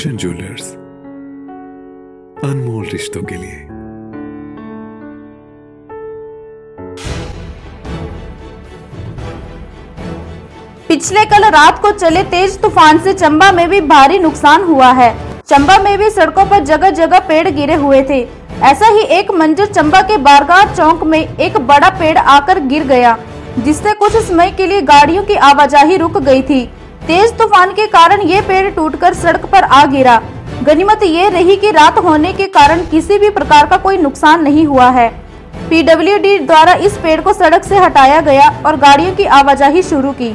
Bhushan jewellers, अनमोल रिश्तों के लिए। पिछले कल रात को चले तेज तूफान से चंबा में भी भारी नुकसान हुआ है। चंबा में भी सड़कों पर जगह जगह पेड़ गिरे हुए थे। ऐसा ही एक मंजर चंबा के बारगाह चौक में एक बड़ा पेड़ आकर गिर गया, जिससे कुछ समय के लिए गाड़ियों की आवाजाही रुक गई थी। तेज तूफान के कारण ये पेड़ टूटकर सड़क पर आ गिरा। गनीमत ये रही कि रात होने के कारण किसी भी प्रकार का कोई नुकसान नहीं हुआ है। पीडब्ल्यूडी द्वारा इस पेड़ को सड़क से हटाया गया और गाड़ियों की आवाजाही शुरू की।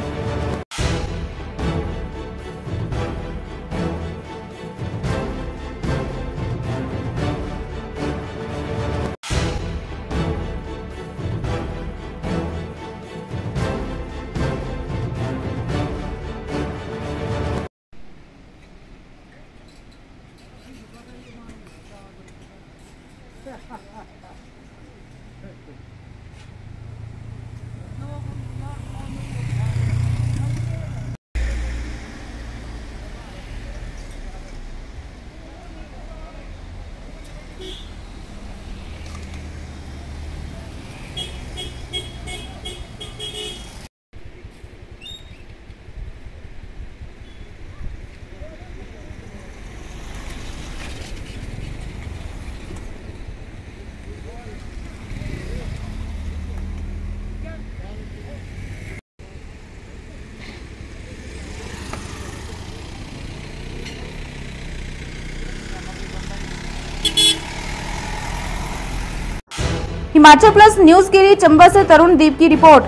हिमाचल प्लस न्यूज के लिए चंबा से तरुण दीप की रिपोर्ट।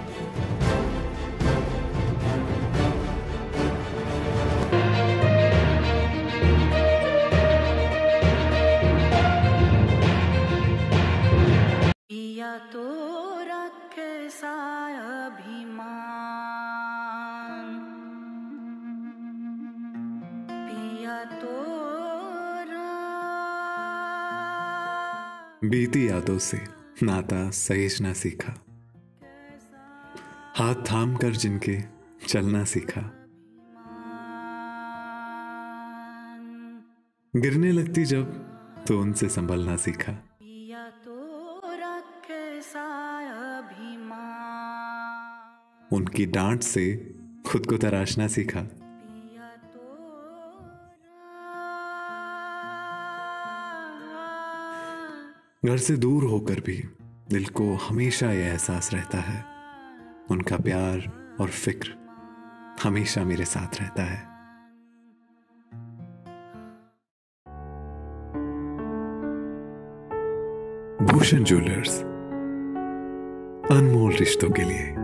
पिया तो कैसा अभिमान, पिया तो बीती यादों से नाता सहेजना सीखा, हाथ थाम कर जिनके चलना सीखा, गिरने लगती जब तो उनसे संभलना सीखा। पिया तो कैसा अभिमान, उनकी डांट से खुद को तराशना सीखा। पिया तो घर से दूर होकर भी दिल को हमेशा यह एहसास रहता है, उनका प्यार और फिक्र हमेशा मेरे साथ रहता है। भूषण ज्वेलर्स, अनमोल रिश्तों के लिए।